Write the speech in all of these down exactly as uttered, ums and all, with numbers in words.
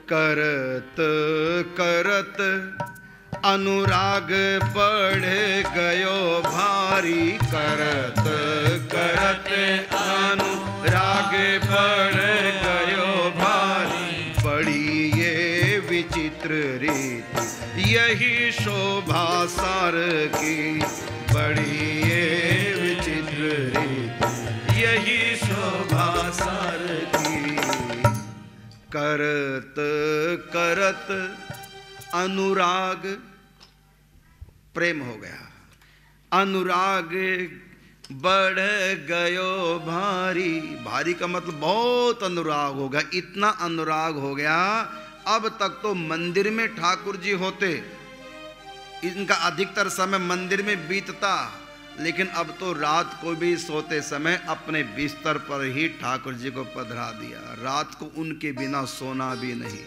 करत करत अनुराग बढ़ गयो भारी, करत करत अनुराग बढ़ गयो भारी। बड़ी ये विचित्र रीति यही शोभा सार की, बड़ी ये विचित्र रीति यही शोभा सार की। करत करत अनुराग, प्रेम हो गया, अनुराग बढ़ गयो भारी। भारी का मतलब बहुत अनुराग हो गया, इतना अनुराग हो गया। अब तक तो मंदिर में ठाकुर जी होते, इनका अधिकतर समय मंदिर में बीतता, लेकिन अब तो रात को भी सोते समय अपने बिस्तर पर ही ठाकुर जी को पधरा दिया। रात को उनके बिना सोना भी नहीं,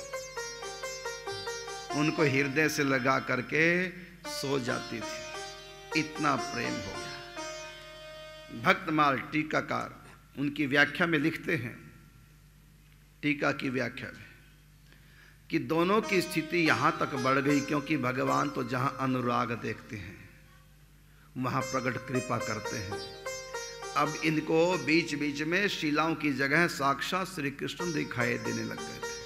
उनको हृदय से लगा करके सो जाती थी, इतना प्रेम हो गया। भक्तमाल टीकाकार उनकी व्याख्या में लिखते हैं, टीका की व्याख्या में, कि दोनों की स्थिति यहां तक बढ़ गई क्योंकि भगवान तो जहां अनुराग देखते हैं वहां प्रकट कृपा करते हैं। अब इनको बीच बीच में शिलाओं की जगह साक्षात श्री कृष्ण दिखाई देने लग गए थे।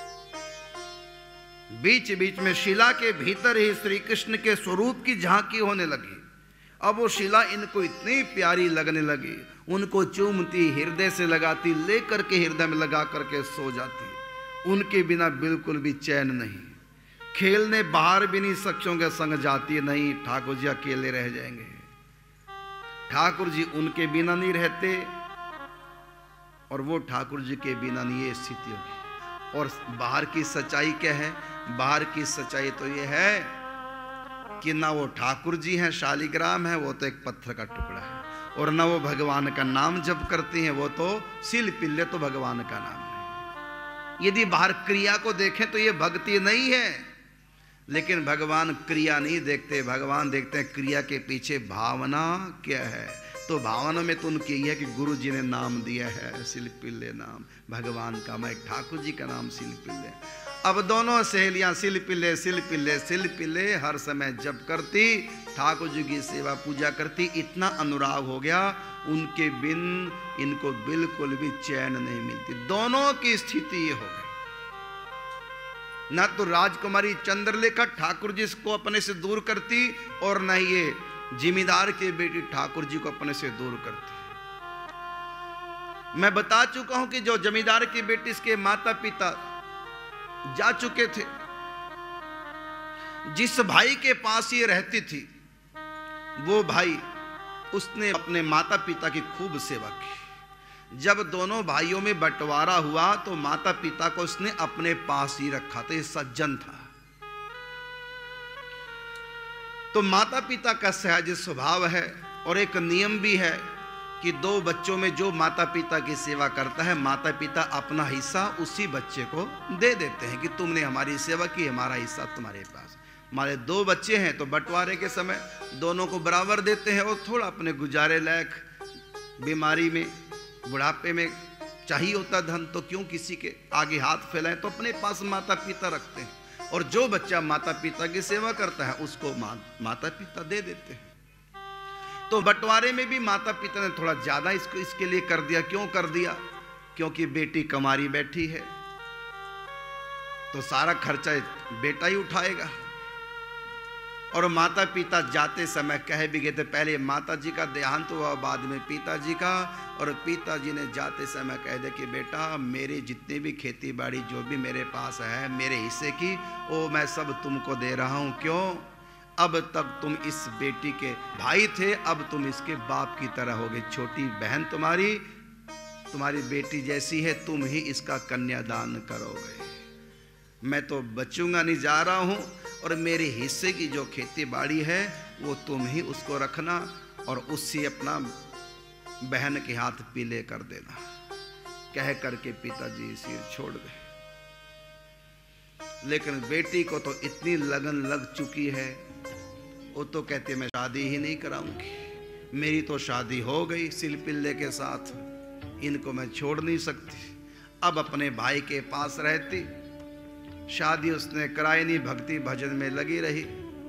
बीच बीच में शिला के भीतर ही श्री कृष्ण के स्वरूप की झांकी होने लगी। अब वो शिला इनको इतनी प्यारी लगने लगी, उनको चूमती, हृदय से लगाती, लेकर के हृदय में लगा करके सो जाती। उनके बिना बिल्कुल भी चैन नहीं, खेलने बाहर भी नहीं सख्यों के संग जाती, नहीं ठाकुर जी अकेले रह जाएंगे। ठाकुर जी उनके बिना नहीं रहते और वो ठाकुर जी के बिना नहीं, ये स्थिति होगी। और बाहर की सच्चाई क्या है? बाहर की सच्चाई तो ये है कि ना वो ठाकुर जी हैं, शालिग्राम है, वो तो एक पत्थर का टुकड़ा है, और ना वो भगवान का नाम जप करती हैं, वो तो सिल पिल्ले तो भगवान का नाम है। यदि बाहर क्रिया को देखें तो ये भक्ति नहीं है, लेकिन भगवान क्रिया नहीं देखते, भगवान देखते हैं क्रिया के पीछे भावना क्या है। तो भावना में तो उनकी यह है कि गुरु जी ने नाम दिया है सिलपिल्ले नाम भगवान का, मैं ठाकुर जी का नाम सिलपिल्ले। अब दोनों सहेलियां सिलपिल्ले सिलपिल्ले सिलपिल्ले हर समय जप करती, ठाकुर जी की सेवा पूजा करती। इतना अनुराग हो गया, उनके बिन इनको बिल्कुल भी चैन नहीं मिलती। दोनों की स्थिति ये हो गई। ना तो राजकुमारी चंद्रलेखा ठाकुर जी को अपने से दूर करती, और न ये जिमीदार की बेटी ठाकुर जी को अपने से दूर करती। मैं बता चुका हूं कि जो जमींदार की बेटी, इसके माता पिता जा चुके थे। जिस भाई के पास ये रहती थी, वो भाई, उसने अपने माता पिता की खूब सेवा की। जब दोनों भाइयों में बंटवारा हुआ तो माता पिता को उसने अपने पास ही रखा था, ये सज्जन था। तो माता पिता का सहज स्वभाव है, और एक नियम भी है कि दो बच्चों में जो माता पिता की सेवा करता है, माता पिता अपना हिस्सा उसी बच्चे को दे देते हैं कि तुमने हमारी सेवा की, हमारा हिस्सा तुम्हारे पास। हमारे दो बच्चे हैं तो बंटवारे के समय दोनों को बराबर देते हैं, और थोड़ा अपने गुजारे लायक, बीमारी में, बुढ़ापे में चाहिए होता धन, तो क्यों किसी के आगे हाथ फैलाएं, तो अपने पास माता पिता रखते हैं। और जो बच्चा माता पिता की सेवा करता है उसको मा, माता पिता दे देते हैं। तो बंटवारे में भी माता पिता ने थोड़ा ज्यादा इसको इसके लिए कर दिया। क्यों कर दिया? क्योंकि बेटी कमारी बैठी है, तो सारा खर्चा बेटा ही उठाएगा। और माता पिता जाते समय कह भी गए थे, पहले माता जी का देहांत हुआ, बाद में पिताजी का, और पिताजी ने जाते समय कह दिया कि बेटा मेरे जितने भी खेती बाड़ी जो भी मेरे पास है मेरे हिस्से की, वो मैं सब तुमको दे रहा हूँ। क्यों? अब तक तुम इस बेटी के भाई थे, अब तुम इसके बाप की तरह हो गए। छोटी बहन तुम्हारी तुम्हारी बेटी जैसी है, तुम ही इसका कन्यादान करोगे। मैं तो बचूंगा नहीं, जा रहा हूँ, और मेरे हिस्से की जो खेती बाड़ी है वो तुम ही उसको रखना, और उससे अपना बहन के हाथ पीले कर देना। कह करके पिताजी सिर छोड़ गए। लेकिन बेटी को तो इतनी लगन लग चुकी है, वो तो कहती मैं शादी ही नहीं कराऊंगी, मेरी तो शादी हो गई सिलपिल्ले के साथ, इनको मैं छोड़ नहीं सकती। अब अपने भाई के पास रहती, शादी उसने कराई नहीं, भक्ति भजन में लगी रही।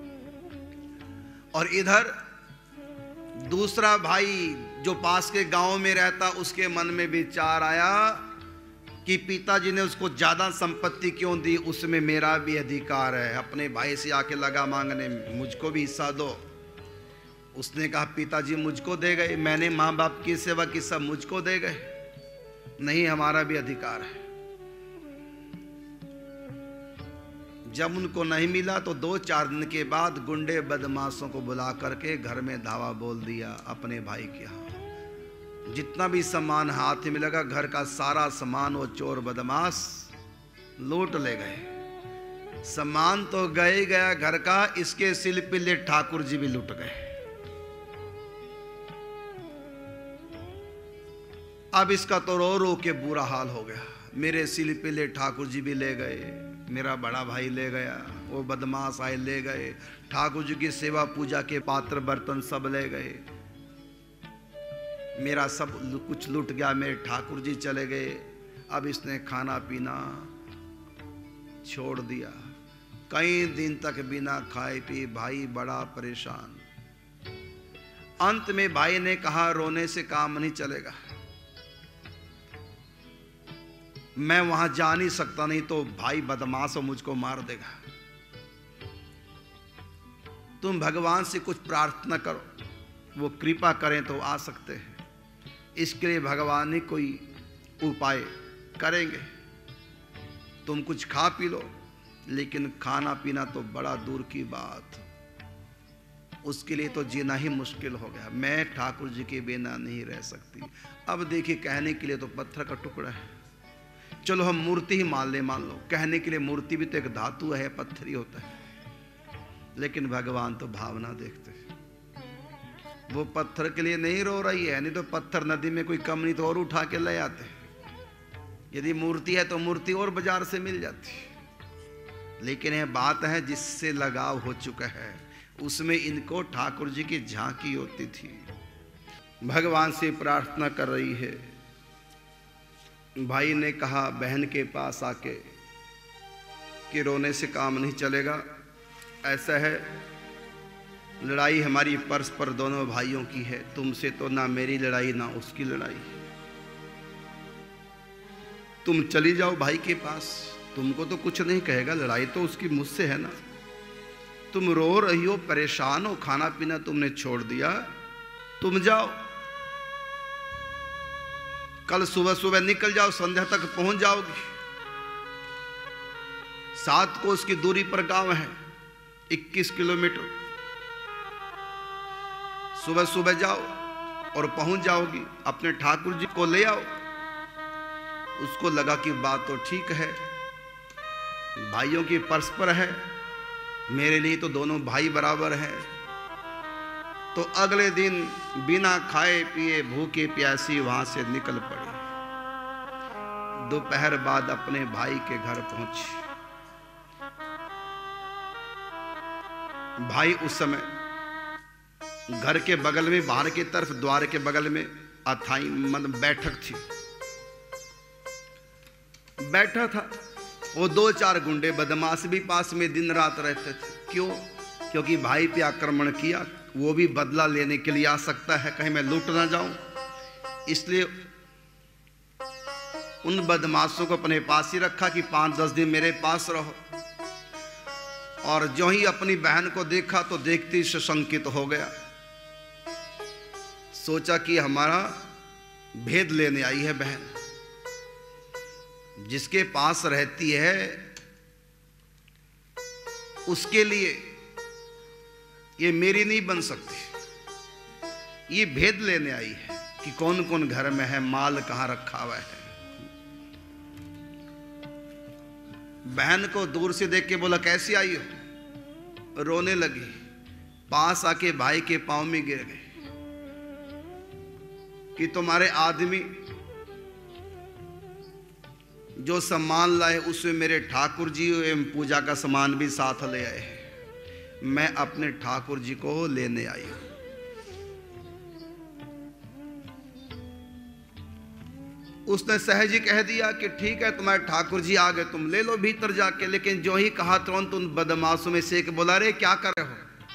और इधर दूसरा भाई जो पास के गांव में रहता, उसके मन में विचार आया कि पिताजी ने उसको ज्यादा संपत्ति क्यों दी, उसमें मेरा भी अधिकार है। अपने भाई से आके लगा मांगने, मुझको भी हिस्सा दो। उसने कहा पिताजी मुझको दे गए, मैंने माँ बाप की सेवा की, सब मुझको दे गए, नहीं हमारा भी अधिकार है। जब उनको नहीं मिला तो दो चार दिन के बाद गुंडे बदमाशों को बुला करके घर में धावा बोल दिया अपने भाई के यहाँ। जितना भी सामान हाथ में लगा, घर का सारा सामान वो चोर बदमाश लूट ले गए। सामान तो गए गया घर का, इसके सिल पिले ठाकुर जी भी लूट गए। अब इसका तो रो रो के बुरा हाल हो गया। मेरे सिल पिले ठाकुर जी भी ले गए, मेरा बड़ा भाई ले गया, वो बदमाश आए ले गए, ठाकुर जी की सेवा पूजा के पात्र बर्तन सब ले गए, मेरा सब कुछ लूट गया, मेरे ठाकुर जी चले गए। अब इसने खाना पीना छोड़ दिया। कई दिन तक बिना खाए पिए भाई बड़ा परेशान। अंत में भाई ने कहा रोने से काम नहीं चलेगा, मैं वहां जा नहीं सकता, नहीं तो भाई बदमाश हो मुझको मार देगा। तुम भगवान से कुछ प्रार्थना करो, वो कृपा करें तो आ सकते हैं। इसके लिए भगवान ही कोई उपाय करेंगे। तुम कुछ खा पी लो, लेकिन खाना पीना तो बड़ा दूर की बात, उसके लिए तो जीना ही मुश्किल हो गया। मैं ठाकुर जी के बिना नहीं रह सकती। अब देखिए, कहने के लिए तो पत्थर का टुकड़ा है, चलो हम मूर्ति ही मान ले, मान लो कहने के लिए मूर्ति भी तो एक धातु है, पत्थर ही होता है। लेकिन भगवान तो भावना देखते हैं। वो पत्थर के लिए नहीं रो रही है, नहीं तो पत्थर नदी में कोई कम नहीं तो और उठा के ले आते। यदि मूर्ति है तो मूर्ति और बाजार से मिल जाती। लेकिन यह बात है जिससे लगाव हो चुका है, उसमें इनको ठाकुर जी की झांकी होती थी। भगवान से प्रार्थना कर रही है। भाई ने कहा बहन के पास आके कि रोने से काम नहीं चलेगा। ऐसा है, लड़ाई हमारी परस्पर दोनों भाइयों की है, तुमसे तो ना मेरी लड़ाई ना उसकी लड़ाई। तुम चली जाओ भाई के पास, तुमको तो कुछ नहीं कहेगा, लड़ाई तो उसकी मुझसे है ना। तुम रो रही हो, परेशान हो, खाना पीना तुमने छोड़ दिया, तुम जाओ, कल सुबह सुबह निकल जाओ, संध्या तक पहुंच जाओगी। सात कोस की दूरी पर गांव है, इक्कीस किलोमीटर। सुबह सुबह जाओ और पहुंच जाओगी। अपने ठाकुर जी को ले आओ। उसको लगा कि बात तो ठीक है, भाइयों की परस्पर है, मेरे लिए तो दोनों भाई बराबर हैं। तो अगले दिन बिना खाए पिए भूखे प्यासी वहां से निकल पड़ी। दोपहर बाद अपने भाई के घर पहुंची। भाई उस समय घर के बगल में, बाहर की तरफ द्वार के बगल में अथाई मतलब बैठक थी, बैठा था। वो दो चार गुंडे बदमाश भी पास में दिन रात रहते थे। क्यों? क्योंकि भाई पे आक्रमण किया, वो भी बदला लेने के लिए आ सकता है, कहीं मैं लूट ना जाऊं। इसलिए उन बदमाशों को अपने पास ही रखा कि पांच दस दिन मेरे पास रहो। और जो ही अपनी बहन को देखा तो देखते ही सशंकित हो गया। सोचा कि हमारा भेद लेने आई है बहन, जिसके पास रहती है उसके लिए ये मेरी नहीं बन सकती। ये भेद लेने आई है कि कौन कौन घर में है, माल कहां रखा हुआ है। बहन को दूर से देख के बोला कैसी आई हो? रोने लगी। पास आके भाई के पांव में गिर गई कि तुम्हारे आदमी जो सम्मान लाए उसमें मेरे ठाकुर जी एवं पूजा का सामान भी साथ ले आए हैं। मैं अपने ठाकुर जी को लेने आई हूं। उसने सहज ही कह दिया कि ठीक है, तुम्हारे ठाकुर जी आ गए, तुम ले लो भीतर जाके। लेकिन जो ही कहा तुरंत उन बदमाशों में से एक बोला, रे क्या कर रहे हो,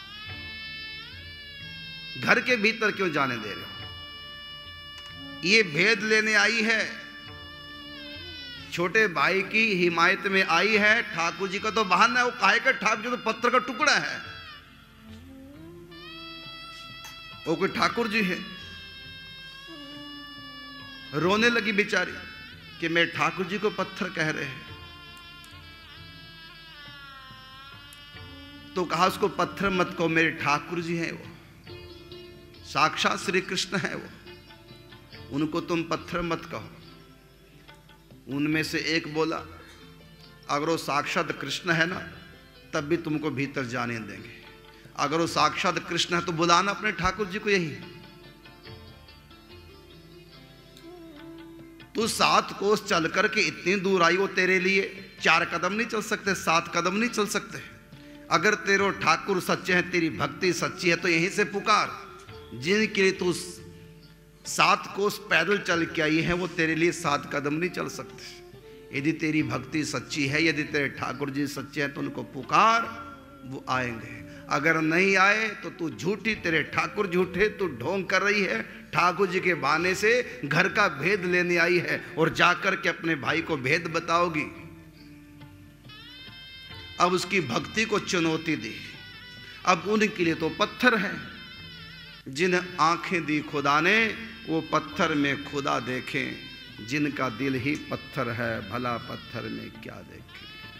घर के भीतर क्यों जाने दे रहे हो? ये भेद लेने आई है, छोटे भाई की हिमायत में आई है। ठाकुर जी का तो बहाना है, वो काहे का ठाकुर जी तो पत्थर का टुकड़ा है, वो कोई ठाकुर जी है। रोने लगी बेचारी कि मेरे ठाकुर जी को पत्थर कह रहे हैं। तो कहा उसको पत्थर मत कहो, मेरे ठाकुर जी हैं, वो साक्षात श्री कृष्ण है, वो उनको तुम पत्थर मत कहो। उनमें से एक बोला, अगर वो साक्षात कृष्ण है ना तब भी तुमको भीतर जाने देंगे। अगर वो साक्षात कृष्ण है तो बुलाना अपने ठाकुर जी को। यही तू सात कोस चल करके इतनी दूर आई, वो तेरे लिए चार कदम नहीं चल सकते, सात कदम नहीं चल सकते। अगर तेरे ठाकुर सच्चे हैं, तेरी भक्ति सच्ची है, तो यहीं से पुकार। जिनके लिए तू सात कोस पैदल चल के आई है, वो तेरे लिए सात कदम नहीं चल सकते। यदि तेरी भक्ति सच्ची है, यदि तेरे ठाकुर जी सच्चे हैं, तो उनको पुकार, वो आएंगे। अगर नहीं आए तो तू झूठी, तेरे ठाकुर झूठे, तू ढोंग कर रही है। ठाकुर जी के बहाने से घर का भेद लेने आई है और जाकर के अपने भाई को भेद बताओगी। अब उसकी भक्ति को चुनौती दी। अब उनके लिए तो पत्थर है। जिन आंखें दी खुदा ने, वो पत्थर में खुदा देखें। जिनका दिल ही पत्थर है, भला पत्थर में क्या देखें।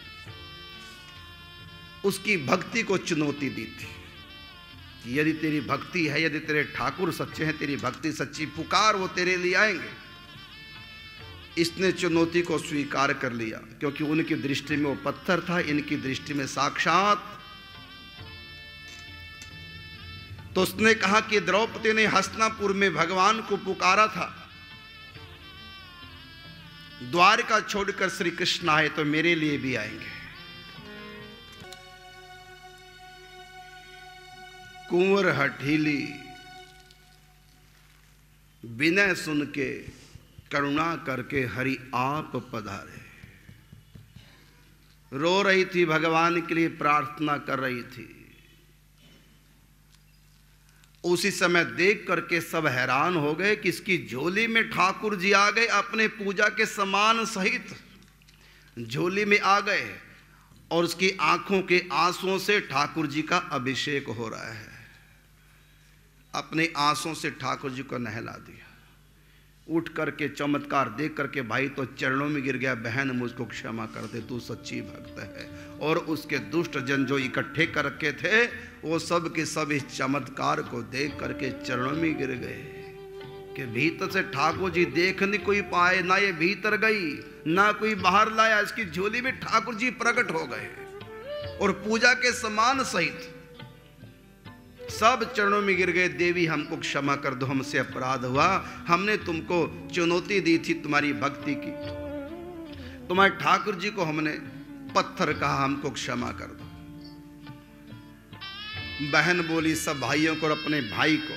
उसकी भक्ति को चुनौती दी थी। यदि तेरी भक्ति है, यदि तेरे ठाकुर सच्चे हैं, तेरी भक्ति सच्ची, पुकार, वो तेरे लिए आएंगे। इसने चुनौती को स्वीकार कर लिया, क्योंकि उनकी दृष्टि में वो पत्थर था, इनकी दृष्टि में साक्षात। तो उसने कहा कि द्रौपदी ने हस्तिनापुर में भगवान को पुकारा था, द्वारका छोड़कर श्री कृष्ण आए तो मेरे लिए भी आएंगे। कुंवर हठीली विनय सुन के करुणा करके हरि आप पधारे। रो रही थी, भगवान के लिए प्रार्थना कर रही थी। उसी समय देख करके सब हैरान हो गए कि इसकी झोली में ठाकुर जी आ गए, अपने पूजा के सामान सहित झोली में आ गए, और उसकी आंखों के आंसुओं से ठाकुर जी का अभिषेक हो रहा है। अपने आंसुओं से ठाकुर जी को नहला दिया। उठ करके चमत्कार देख करके भाई तो चरणों में गिर गया, बहन मुझको क्षमा कर दे, तू सच्ची भक्त है। और उसके दुष्ट जन जो इकट्ठे कर रखे थे, वो सब के सब इस चमत्कार को देख करके चरणों में गिर गए कि भीतर से ठाकुर जी देख नहीं कोई पाए, ना ये भीतर गई, ना कोई बाहर लाया। इसकी झोली में ठाकुर जी प्रकट हो गए और पूजा के सामान सहित सब चरणों में गिर गए। देवी हमको क्षमा कर दो, हमसे अपराध हुआ, हमने तुमको चुनौती दी थी तुम्हारी भक्ति की, तुम्हारे ठाकुर जी को हमने पत्थर कहा, हमको क्षमा कर दो। बहन बोली सब भाइयों को और अपने भाई को,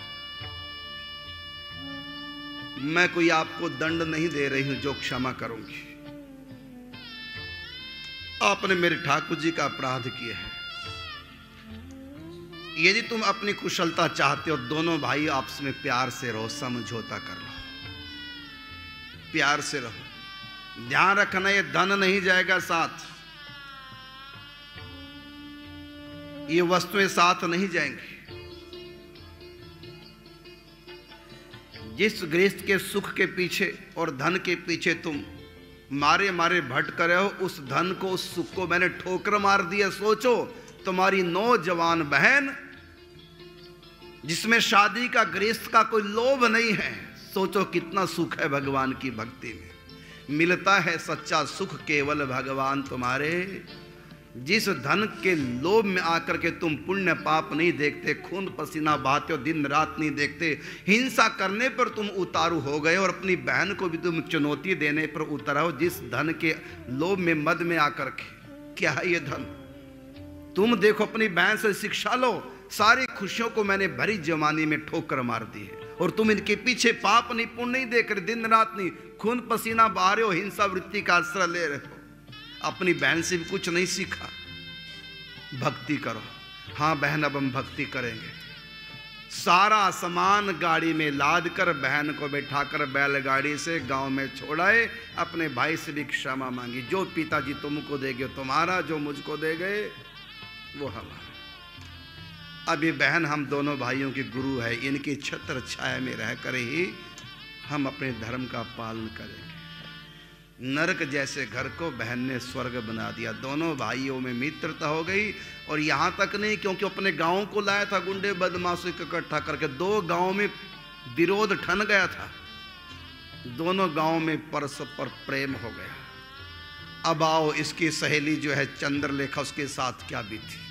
मैं कोई आपको दंड नहीं दे रही हूं जो क्षमा करूंगी। आपने मेरे ठाकुर जी का अपराध किया है। यदि तुम अपनी कुशलता चाहते हो, दोनों भाई आपस में प्यार से रहो, समझौता कर लो, प्यार से रहो। ध्यान रखना ये धन नहीं जाएगा साथ, ये वस्तुएं साथ नहीं जाएंगी। जिस गृहस्थ के सुख के पीछे और धन के पीछे तुम मारे मारे भटक रहे हो, उस धन को, उस सुख को मैंने ठोकर मार दिया। सोचो तुम्हारी नौजवान बहन जिसमें शादी का, गृहस्थ का कोई लोभ नहीं है, सोचो कितना सुख है भगवान की भक्ति में। मिलता है सच्चा सुख केवल भगवान तुम्हारे। जिस धन के लोभ में आकर के तुम पुण्य पाप नहीं देखते, खून पसीना बहाते हो, दिन रात नहीं देखते, हिंसा करने पर तुम उतारू हो गए और अपनी बहन को भी तुम चुनौती देने पर उतर आओ। जिस धन के लोभ में, मद में आकर के, क्या है ये धन? तुम देखो अपनी बहन से शिक्षा लो। सारी खुशियों को मैंने भरी जवानी में ठोकर मार दी है और तुम इनके पीछे पाप नहीं पुण्य नहीं देख रहे, दिन रात नहीं खून पसीना बहा रहे हो, हिंसा वृत्ति का आश्रय ले रहे हो। अपनी बहन से भी कुछ नहीं सीखा। भक्ति करो। हाँ बहन, अब हम भक्ति करेंगे। सारा सामान गाड़ी में लाद कर बहन को बैठाकर बैलगाड़ी से गांव में छोड़ाए। अपने भाई से भी क्षमा मांगी, जो पिताजी तुमको देंगे तुम्हारा, जो मुझको दे गए वो हमारा। अब ये बहन हम दोनों भाइयों की गुरु है, इनकी छत्र छाया में रहकर ही हम अपने धर्म का पालन करेंगे। नरक जैसे घर को बहन ने स्वर्ग बना दिया। दोनों भाइयों में मित्रता हो गई। और यहाँ तक नहीं, क्योंकि अपने गांव को लाया था गुंडे बदमाशों को इकट्ठा करके, दो गांव में विरोध ठन गया था, दोनों गांव में परस्पर प्रेम हो गया। अब आओ, इसकी सहेली जो है चंद्रलेखा, उसके साथ क्या बीती।